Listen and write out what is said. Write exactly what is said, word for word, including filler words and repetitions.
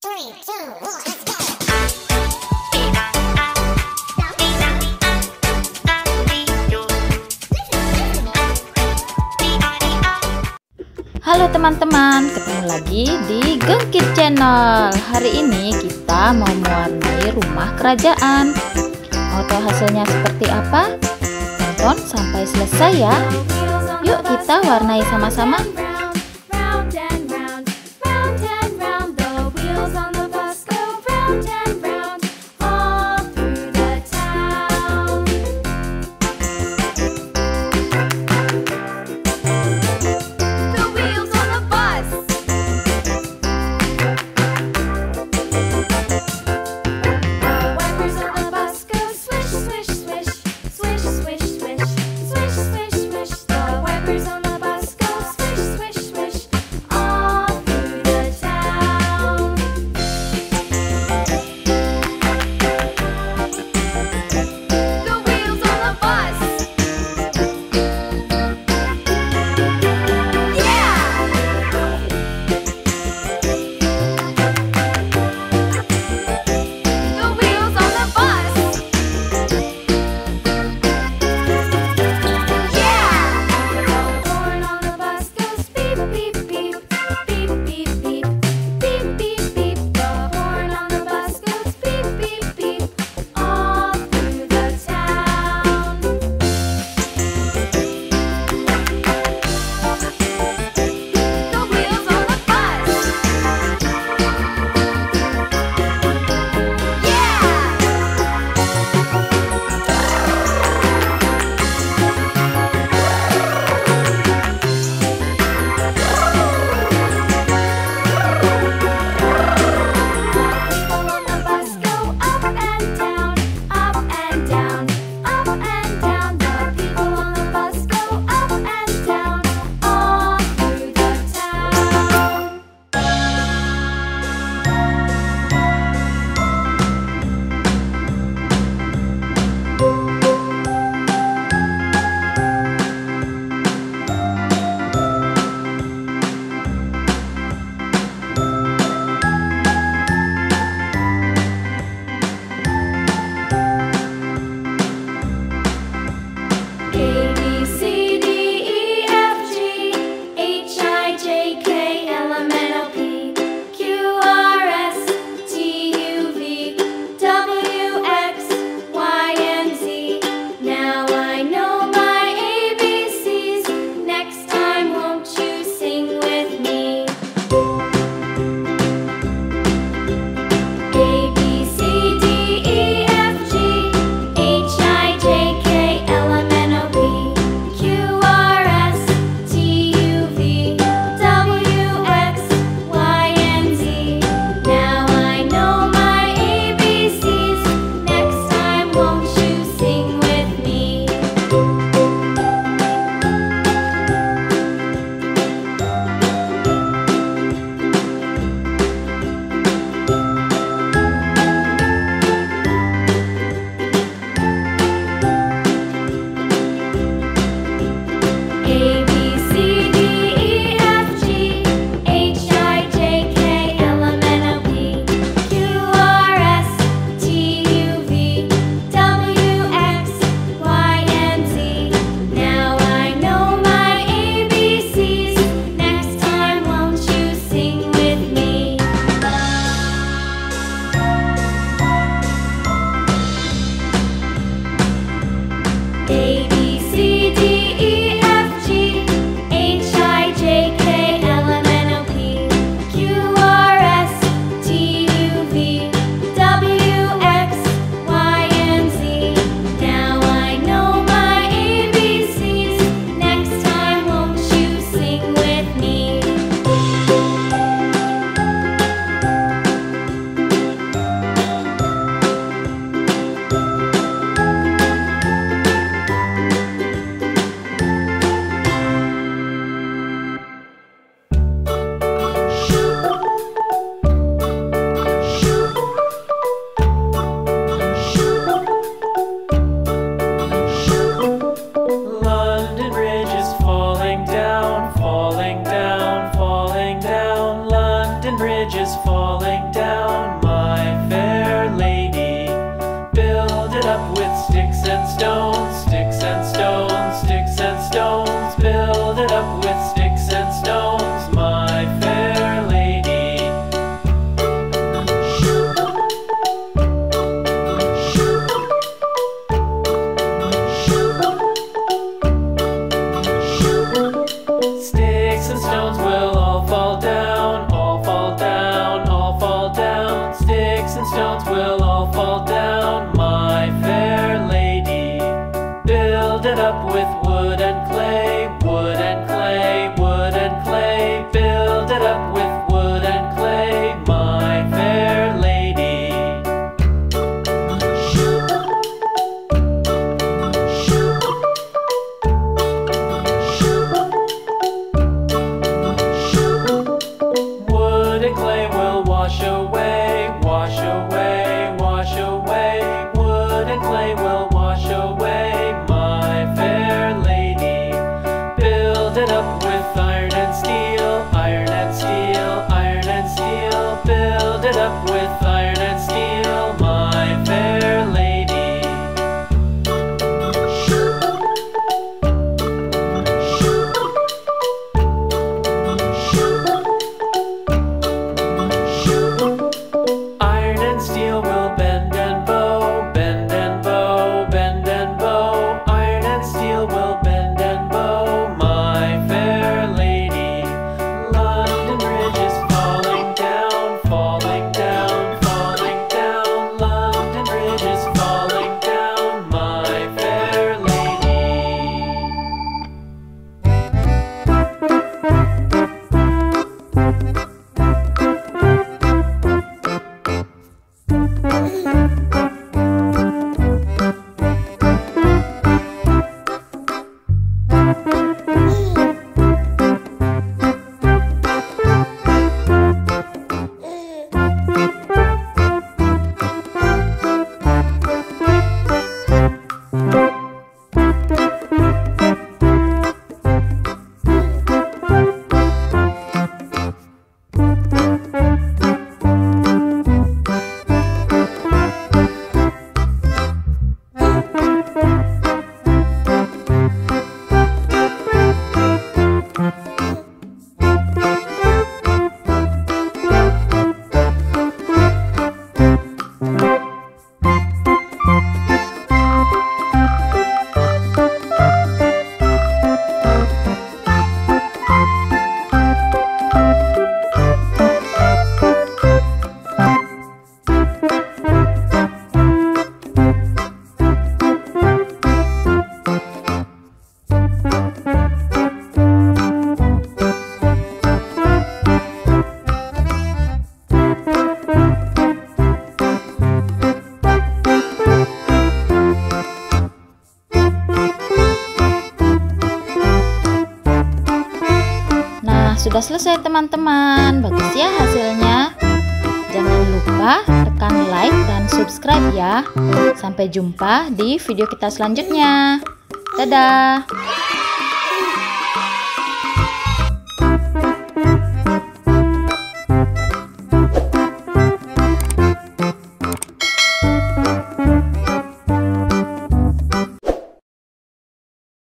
Three, two, one, let's go. Halo teman-teman, ketemu lagi di Gengkit Channel. Hari ini kita mau mewarnai rumah kerajaan. Mau tahu hasilnya seperti apa? Tonton sampai selesai ya. Yuk kita warnai sama-sama. clouds will all fall down, my fair lady. Build it up with wood and clay, wood and clay, wood and clay. Build it up with wood and clay, my fair lady. Wood and clay will wash away, wash away, wash away. Wood and clay will wash away, my fair lady. Build it up with iron and steel, iron and steel, iron and steel. Build it up with iron and steel, my fair lady. Iron and steel will bend and bow, bend and bow, bend and bow. Iron and steel will bend and bow, my fair lady. London Bridge is falling down, falling down, falling down. London Bridge is falling down, my fair lady. Sudah selesai teman-teman, bagus ya hasilnya. Jangan lupa tekan like dan subscribe ya. Sampai jumpa di video kita selanjutnya. Dadah.